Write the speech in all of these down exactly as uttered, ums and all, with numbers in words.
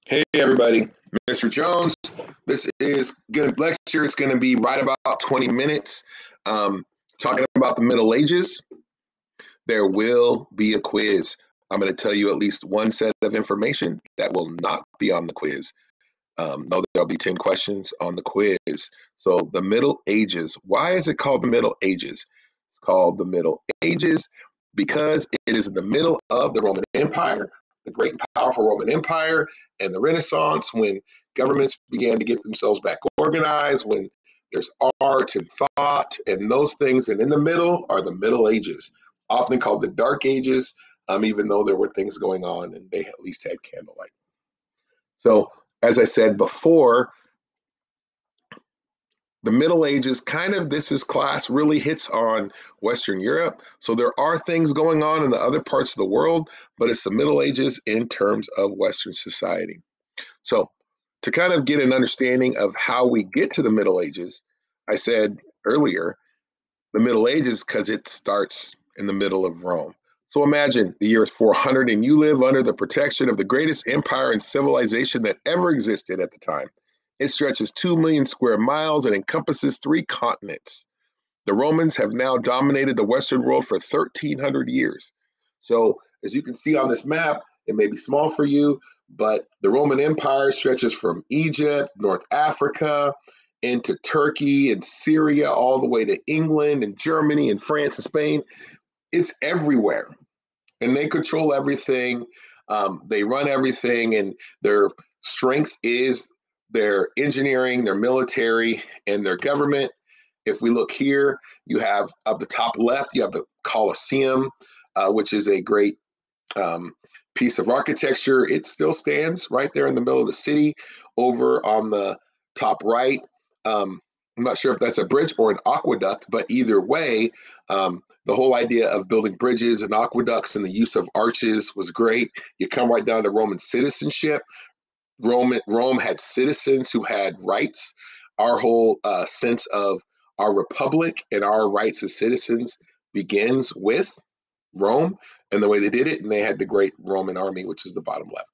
Hey everybody, Mister Jones. This is gonna lecture. It's gonna be right about twenty minutes. Um, talking about the Middle Ages. There will be a quiz. I'm gonna tell you at least one set of information that will not be on the quiz. Um, no, there'll be ten questions on the quiz. So the Middle Ages. Why is it called the Middle Ages? It's called the Middle Ages because it is in the middle of the Roman Empire, the great and powerful Roman Empire, and the Renaissance, when governments began to get themselves back organized, when there's art and thought and those things. And in the middle are the Middle Ages, often called the Dark Ages, um, even though there were things going on and they at least had candlelight. So, as I said before, the Middle Ages, kind of this is class really hits on Western Europe. So there are things going on in the other parts of the world, but it's the Middle Ages in terms of Western society. So to kind of get an understanding of how we get to the Middle Ages, I said earlier, the Middle Ages because it starts in the middle of Rome. So imagine the year is four hundred and you live under the protection of the greatest empire and civilization that ever existed at the time. It stretches two million square miles and encompasses three continents. The Romans have now dominated the Western world for thirteen hundred years. So as you can see on this map, it may be small for you, but the Roman Empire stretches from Egypt, North Africa, into Turkey and Syria, all the way to England and Germany and France and Spain. It's everywhere. And they control everything. Um, they run everything, and their strength is their engineering, their military, and their government. If we look here, you have up the top left, you have the Colosseum, uh, which is a great um, piece of architecture. It still stands right there in the middle of the city. Over on the top right, um, I'm not sure if that's a bridge or an aqueduct, but either way, um, the whole idea of building bridges and aqueducts and the use of arches was great. You come right down to Roman citizenship. Rome, Rome had citizens who had rights. Our whole uh, sense of our republic and our rights as citizens begins with Rome and the way they did it. And they had the great Roman army, which is the bottom left.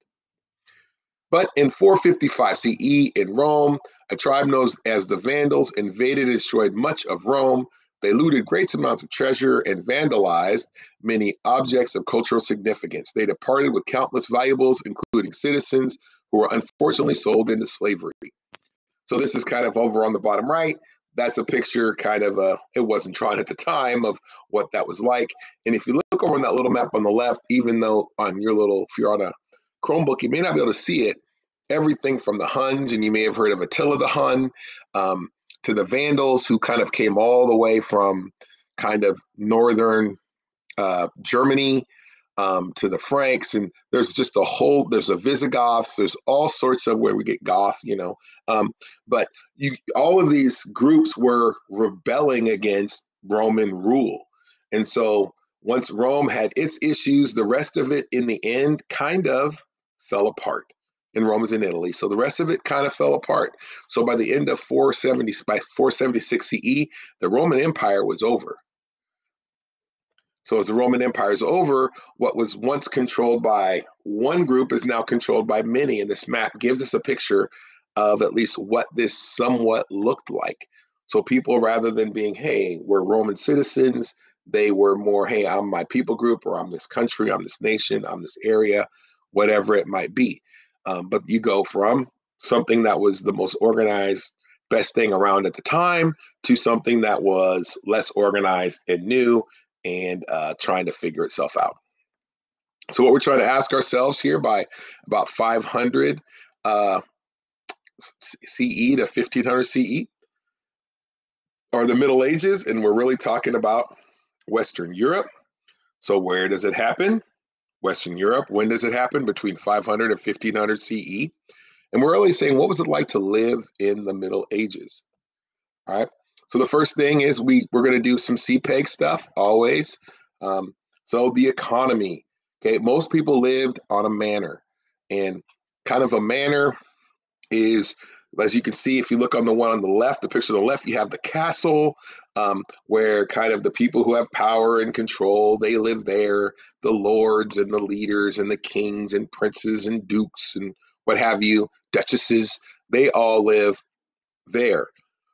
But in four fifty-five C E in Rome, a tribe known as the Vandals invaded and destroyed much of Rome. They looted great amounts of treasure and vandalized many objects of cultural significance. They departed with countless valuables, including citizens who were unfortunately sold into slavery. So this is kind of over on the bottom right. That's a picture, kind of a, it wasn't drawn at the time, of what that was like. And if you look over on that little map on the left, even though on your little, if you're on a Chromebook, you may not be able to see it, everything from the Huns, and you may have heard of Attila the Hun, um, to the Vandals, who kind of came all the way from kind of northern uh, Germany, um, to the Franks, and there's just a whole, there's a Visigoths, there's all sorts of where we get Goth, you know, um, but you, all of these groups were rebelling against Roman rule. And so once Rome had its issues, the rest of it in the end kind of fell apart. And Rome is in Italy, so the rest of it kind of fell apart. So by the end of four seventy, by four seventy-six C E, the Roman Empire was over. So as the Roman Empire is over, what was once controlled by one group is now controlled by many. And this map gives us a picture of at least what this somewhat looked like. So people, rather than being, hey, we're Roman citizens, they were more, hey, I'm my people group, or I'm this country, I'm this nation, I'm this area, whatever it might be. Um, but you go from something that was the most organized, best thing around at the time, to something that was less organized and new, and uh, trying to figure itself out. So what we're trying to ask ourselves here, by about five hundred uh, C E to fifteen hundred C E, are the Middle Ages, and we're really talking about Western Europe. So where does it happen? Western Europe. When does it happen? Between five hundred and fifteen hundred C E. And we're really saying, what was it like to live in the Middle Ages? All right. So the first thing is we, we're going to do some C PEG stuff always. Um, so the economy. Okay. Most people lived on a manor, and kind of a manor is As you can see, if you look on the one on the left, the picture on the left, you have the castle, um, where kind of the people who have power and control, they live there. The lords and the leaders and the kings and princes and dukes and what have you, duchesses, they all live there.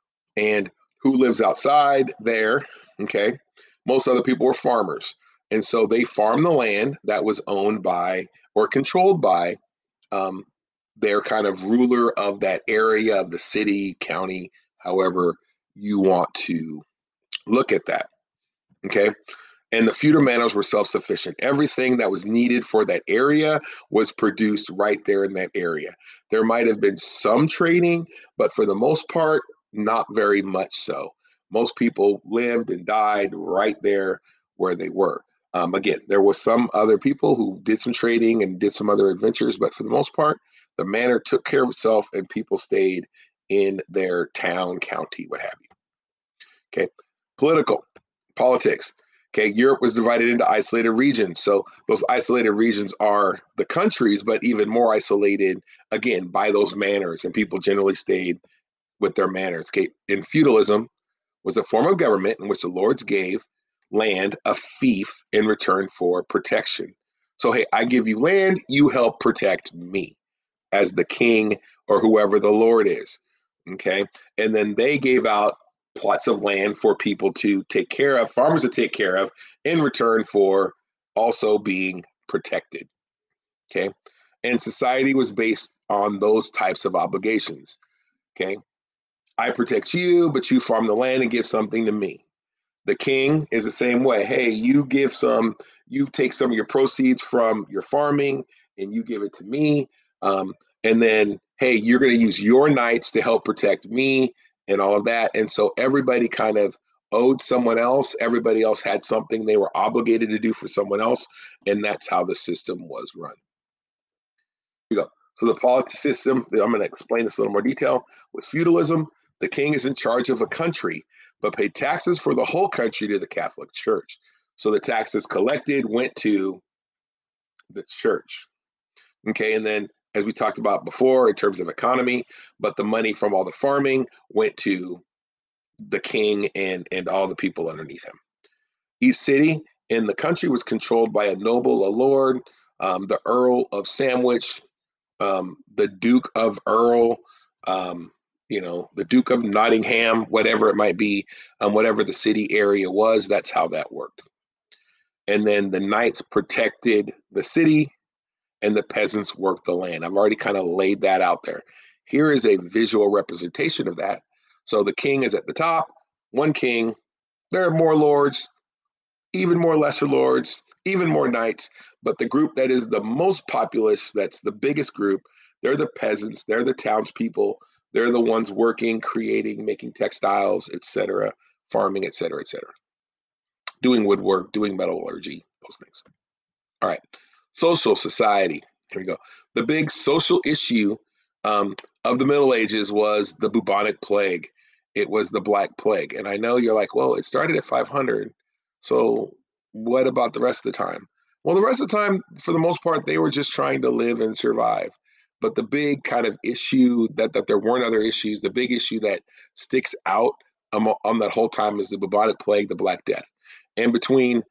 And who lives outside there? Okay. Most other people were farmers. And so they farmed the land that was owned by or controlled by um, their kind of ruler of that area of the city, county, however you want to look at that. Okay. And the feudal manors were self sufficient. Everything that was needed for that area was produced right there in that area. There might have been some trading, but for the most part, not very much so. Most people lived and died right there where they were. Um, again, there was some other people who did some trading and did some other adventures, but for the most part, the manor took care of itself and people stayed in their town, county, what have you. Okay, political, politics. Okay, Europe was divided into isolated regions. So those isolated regions are the countries, but even more isolated, again, by those manors, and people generally stayed with their manors. Okay, in feudalism was a form of government in which the lords gave land a fief in return for protection. So, hey, I give you land, you help protect me as the king or whoever the lord is. Okay, and then they gave out plots of land for people to take care of, farmers to take care of, in return for also being protected. Okay, and society was based on those types of obligations. Okay, I protect you, but you farm the land and give something to me. The king is the same way. Hey, you give some, you take some of your proceeds from your farming and you give it to me. Um, and then, hey, you're going to use your knights to help protect me and all of that. And so everybody kind of owed someone else. Everybody else had something they were obligated to do for someone else. And that's how the system was run. Here we go. So the political system, I'm going to explain this in a little more detail, was feudalism. The king is in charge of a country, but paid taxes for the whole country to the Catholic Church. So the taxes collected went to the church. Okay, and then as we talked about before in terms of economy, but the money from all the farming went to the king and, and all the people underneath him. Each city in the country was controlled by a noble, a lord, um, the Earl of Sandwich, um, the Duke of Earl, um, you know, the Duke of Nottingham, whatever it might be, um, whatever the city area was, that's how that worked. And then the knights protected the city and the peasants worked the land. I've already kind of laid that out there. Here is a visual representation of that. So the king is at the top, one king, there are more lords, even more lesser lords, even more knights, but the group that is the most populous, that's the biggest group, they're the peasants, they're the townspeople, they're the ones working, creating, making textiles, et cetera, farming, et cetera, et cetera, doing woodwork, doing metallurgy, those things. All right, social society. Here we go. The big social issue um, of the Middle Ages was the bubonic plague. It was the Black Plague. And I know you're like, well, it started at five hundred. So what about the rest of the time? Well, the rest of the time, for the most part, they were just trying to live and survive. But the big kind of issue that, that there weren't other issues, the big issue that sticks out um, on that whole time is the bubonic plague, the Black Death. And between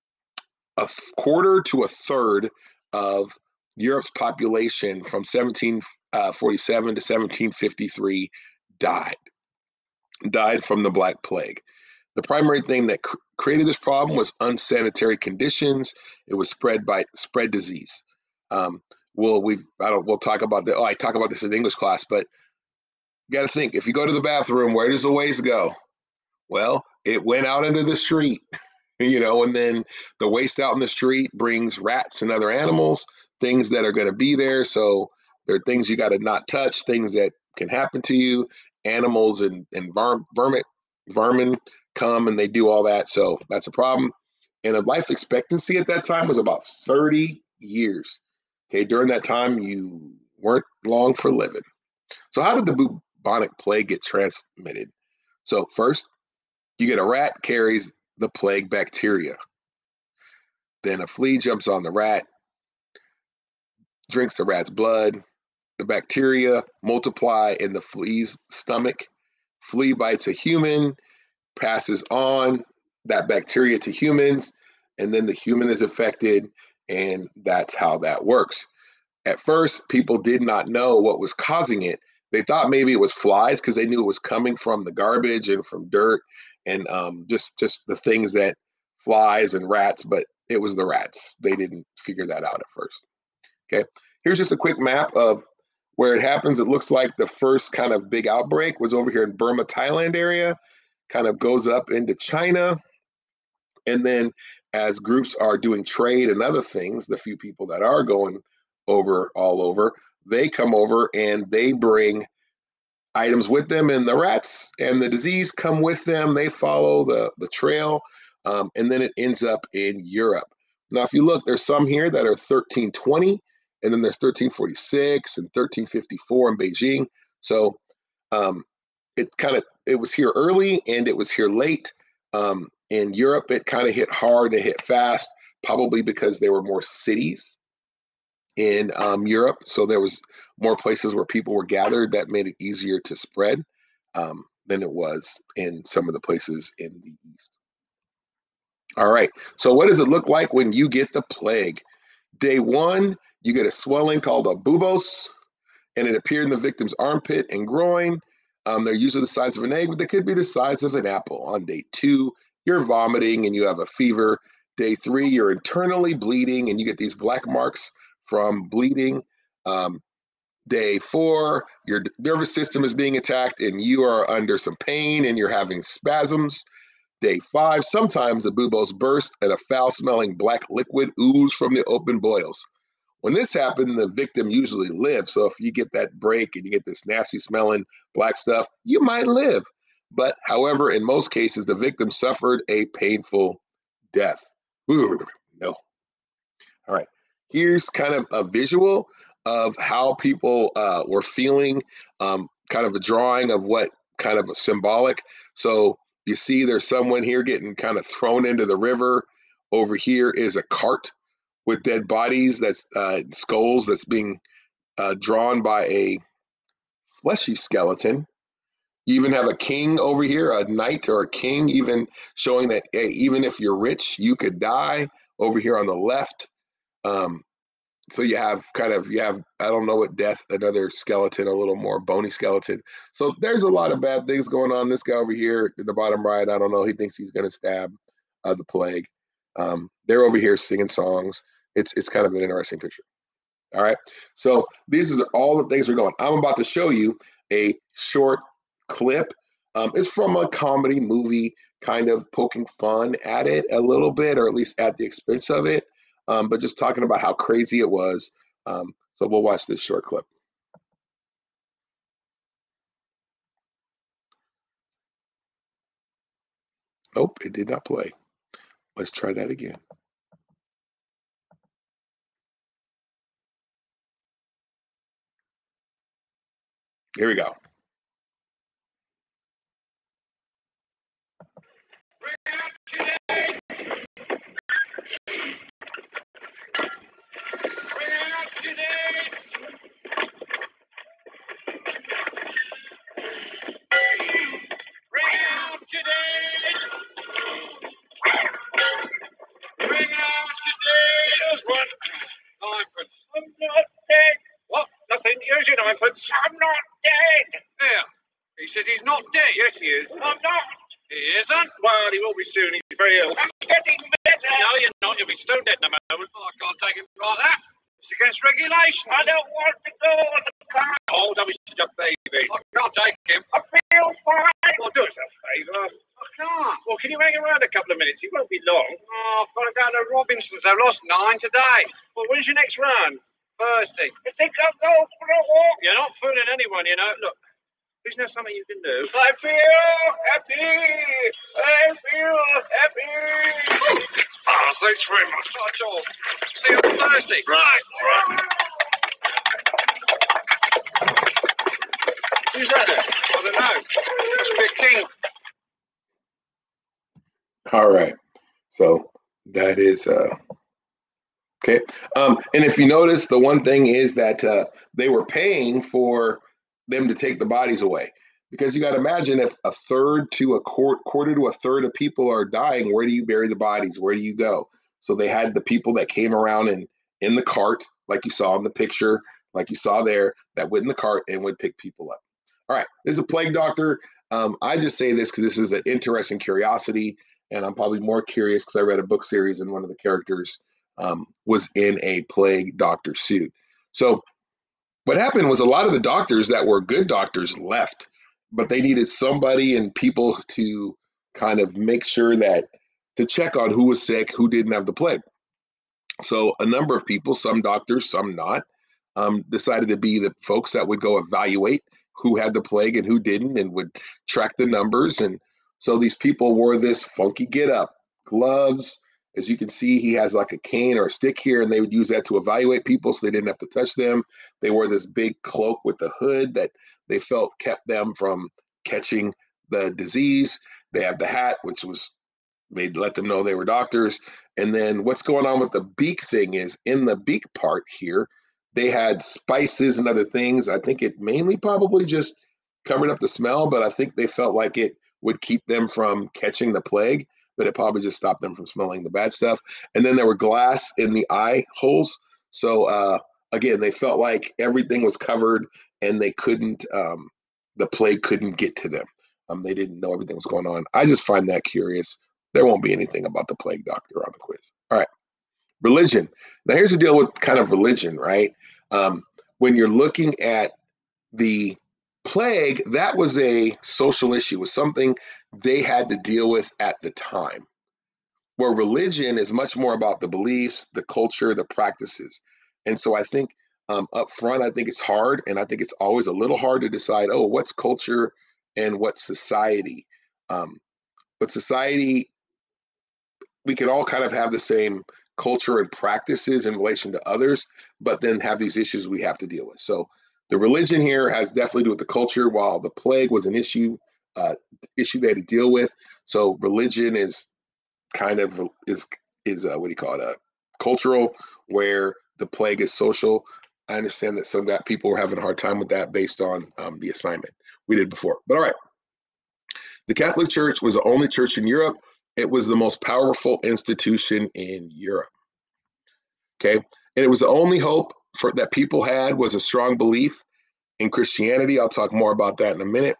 a quarter to a third of Europe's population from seventeen forty-seven to seventeen fifty-three died, died from the Black Plague. The primary thing that cr- created this problem was unsanitary conditions. It was spread by spread disease. Um, well, we've I don't we'll talk about that. Oh, I talk about this in English class, but you got to think: if you go to the bathroom, where does the waste go? Well, it went out into the street. You know, and then the waste out in the street brings rats and other animals, things that are going to be there. So there are things you got to not touch, things that can happen to you. Animals and, and varm, vermin, vermin come and they do all that. So that's a problem. And a life expectancy at that time was about thirty years. Okay, during that time, you weren't long for living. So how did the bubonic plague get transmitted? So first, you get a rat carries the plague bacteria. Then a flea jumps on the rat, drinks the rat's blood, the bacteria multiply in the flea's stomach. Flea bites a human, passes on that bacteria to humans, and then the human is affected, and that's how that works. At first, people did not know what was causing it. They thought maybe it was flies because they knew it was coming from the garbage and from dirt and um, just just the things that flies and rats, but it was the rats. They didn't figure that out at first. Okay, here's just a quick map of where it happens. It looks like the first kind of big outbreak was over here in Burma, Thailand area, kind of goes up into China. And then as groups are doing trade and other things, the few people that are going over all over, they come over and they bring items with them, and the rats and the disease come with them. They follow the, the trail, um, and then it ends up in Europe. Now, if you look, there's some here that are thirteen twenty, and then there's thirteen forty-six and thirteen fifty-four in Beijing. So um, it kind of, it was here early and it was here late. Um, in Europe, it kind of hit hard, it hit fast, probably because there were more cities in um, Europe. So there was more places where people were gathered that made it easier to spread um, than it was in some of the places in the East. All right, so what does it look like when you get the plague? Day one, you get a swelling called a buboes, and it appeared in the victim's armpit and groin. Um, they're usually the size of an egg, but they could be the size of an apple. On day two, you're vomiting and you have a fever. Day three, you're internally bleeding and you get these black marks from bleeding. Um, day four, your nervous system is being attacked and you are under some pain and you're having spasms. Day five, sometimes the buboes burst and a foul-smelling black liquid ooze from the open boils. When this happened, the victim usually lives. So if you get that break and you get this nasty smelling black stuff, you might live. But however, in most cases, the victim suffered a painful death. Ooh, no. All right. Here's kind of a visual of how people uh, were feeling, um, kind of a drawing of what kind of a symbolic. So you see there's someone here getting kind of thrown into the river. Over here is a cart with dead bodies, that's uh, skulls that's being uh, drawn by a fleshy skeleton. You even have a king over here, a knight or a king, even showing that hey, even if you're rich, you could die over here on the left. Um, so you have kind of, you have, I don't know what death, another skeleton, a little more bony skeleton. So there's a lot of bad things going on. This guy over here at the bottom right, I don't know, he thinks he's going to stab uh, the plague. Um, they're over here singing songs. It's, it's kind of an interesting picture. All right. So these are all the things that are going. I'm about to show you a short clip. Um, it's from a comedy movie, kind of poking fun at it a little bit, or at least at the expense of it. Um, but just talking about how crazy it was. Um, so we'll watch this short clip. Nope, it did not play. Let's try that again. Here we go. I'm not dead. What? Nothing. Use your ninepence. I'm not dead. There. He says he's not dead. Yes, he is. I'm not. He isn't. Well, he will be soon. He's very ill. I'm getting better. No, you're not. You'll be stone dead in a moment. Well, I can't take him like that. It's against regulation. I don't want to go on the car. Oh, don't be such a baby. I can't take him. I feel fine. Well, do us a favour. I can't. Well, can you hang around a couple of minutes? It won't be long. Oh, I've got to go to Robinson's. I've lost nine today. Well, when's your next run? Thursday. You think I'll go for a walk? You're not fooling anyone, you know. Look, isn't there something you can do? I feel happy. I feel happy. Oh, thanks very much. Not at all. See you on Thursday. Right, right. Who's that there? I don't know. Must be a king. All right. So that is uh, Okay. Um, and if you notice, the one thing is that uh, they were paying for them to take the bodies away. Because you got to imagine if a third to a quart- quarter to a third of people are dying, where do you bury the bodies? Where do you go? So they had the people that came around and in the cart, like you saw in the picture, like you saw there, that went in the cart and would pick people up. All right, this is a plague doctor. Um, I just say this because this is an interesting curiosity, and I'm probably more curious because I read a book series and one of the characters um, was in a plague doctor suit. So what happened was a lot of the doctors that were good doctors left, but they needed somebody and people to kind of make sure that to check on who was sick, who didn't have the plague. So a number of people, some doctors, some not, um, decided to be the folks that would go evaluate who had the plague and who didn't and would track the numbers. And so these people wore this funky get up, gloves. As you can see, he has like a cane or a stick here, and they would use that to evaluate people so they didn't have to touch them. They wore this big cloak with a hood that they felt kept them from catching the disease. They have the hat, which was they'd let them know they were doctors. And then what's going on with the beak thing is in the beak part here, they had spices and other things. I think it mainly probably just covered up the smell, but I think they felt like it would keep them from catching the plague, but it probably just stopped them from smelling the bad stuff. And then there were glass in the eye holes. So uh, again, they felt like everything was covered and they couldn't, um, the plague couldn't get to them. Um, they didn't know everything was going on. I just find that curious. There won't be anything about the plague doctor on the quiz. All right. Religion. Now, here's the deal with kind of religion, right? Um, when you're looking at the plague, that was a social issue, it was something they had to deal with at the time. Where religion is much more about the beliefs, the culture, the practices. And so I think um, up front, I think it's hard. And I think it's always a little hard to decide, oh, what's culture and what's society? Um, but society, we can all kind of have the same culture and practices in relation to others, but then have these issues we have to deal with. So the religion here has definitely to do with the culture, while the plague was an issue, uh, issue they had to deal with. So religion is kind of is is uh, what do you call it? Uh, cultural, where the plague is social. I understand that some that people were having a hard time with that based on um, the assignment we did before. But all right, the Catholic Church was the only church in Europe. It was the most powerful institution in Europe. Okay, and it was the only hope for that people had was a strong belief in Christianity. I'll talk more about that in a minute.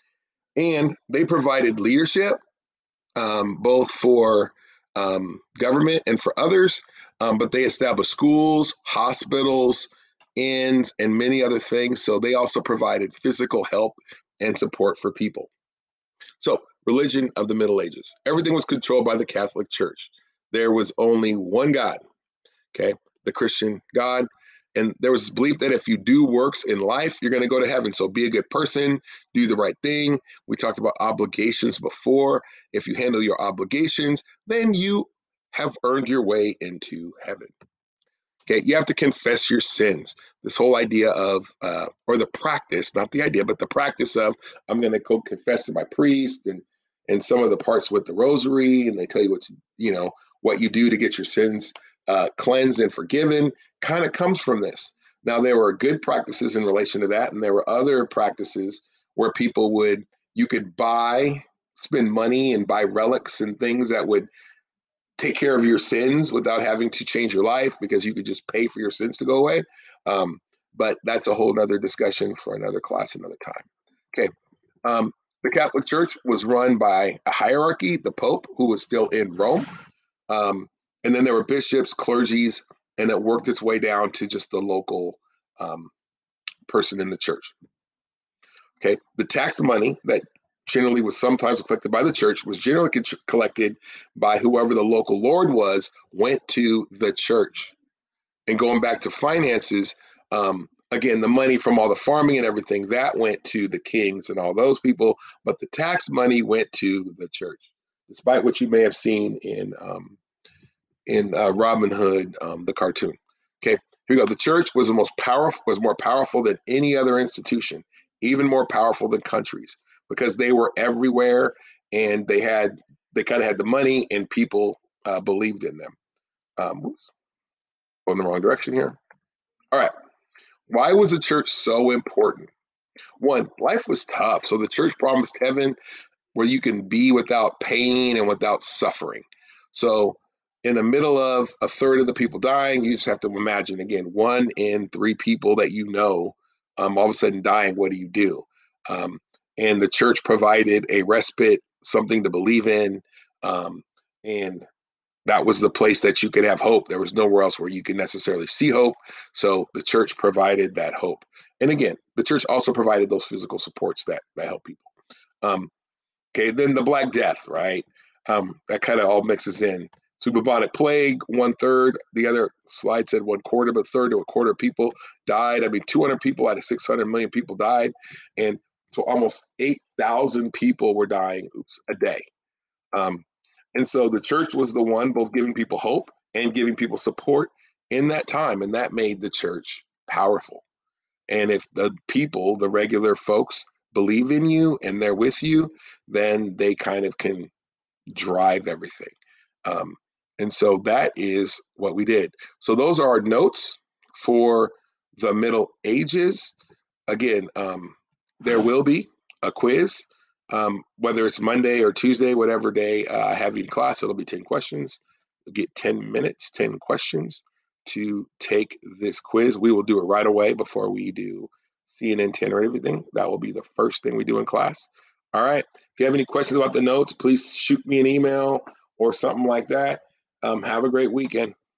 And they provided leadership, um, both for um, government and for others, um, but they established schools, hospitals, inns, and many other things. So they also provided physical help and support for people. So, religion of the Middle Ages. Everything was controlled by the Catholic Church. There was only one God, okay, the Christian God. And there was this belief that if you do works in life, you're going to go to heaven. So be a good person, do the right thing. We talked about obligations before. If you handle your obligations, then you have earned your way into heaven. Okay, you have to confess your sins. This whole idea of, uh, or the practice, not the idea, but the practice of, I'm going to go confess to my priest, and and some of the parts with the rosary, and they tell you what to, you know, what you do to get your sins uh, cleansed and forgiven, kind of comes from this. Now, there were good practices in relation to that, and there were other practices where people would, you could buy, spend money and buy relics and things that would take care of your sins without having to change your life, because you could just pay for your sins to go away. Um, but that's a whole nother discussion for another class, another time. Okay. Um, the Catholic Church was run by a hierarchy, the Pope, who was still in Rome. Um, and then there were bishops, clergies, and it worked its way down to just the local um, person in the church. Okay. The tax money that generally was sometimes collected by the church was generally co- collected by whoever the local lord was, went to the church. And going back to finances, um, again, the money from all the farming and everything, that went to the kings and all those people, but the tax money went to the church, despite what you may have seen in um, in uh, Robin Hood, um, the cartoon. Okay, here we go. The church was the most powerful, was more powerful than any other institution, even more powerful than countries, because they were everywhere and they had they kind of had the money and people uh, believed in them. Um, Going the wrong direction here. All right. Why was the church so important? One, life was tough. So the church promised heaven where you can be without pain and without suffering. So in the middle of a third of the people dying, you just have to imagine, again, one in three people that you know um, all of a sudden dying. What do you do? Um, and the church provided a respite, something to believe in. Um, and that was the place that you could have hope. There was nowhere else where you could necessarily see hope. So the church provided that hope. And again, the church also provided those physical supports that, that help people. Um, okay, then the Black Death, right? Um, that kind of all mixes in. So bubonic plague, one third. The other slide said one quarter, but third to a quarter of people died. I mean, two hundred people out of six hundred million people died. And so almost eight thousand people were dying oops, a day. Um, and so the church was the one both giving people hope and giving people support in that time. And that made the church powerful. And if the people, the regular folks, believe in you and they're with you, then they kind of can drive everything. Um, and so that is what we did. So those are our notes for the Middle Ages. Again, um, there will be a quiz. Um, whether it's Monday or Tuesday, whatever day uh, I have you in class, it'll be ten questions. You'll get ten minutes, ten questions to take this quiz. We will do it right away before we do C N N ten or everything. That will be the first thing we do in class. All right. If you have any questions about the notes, please shoot me an email or something like that. Um, have a great weekend.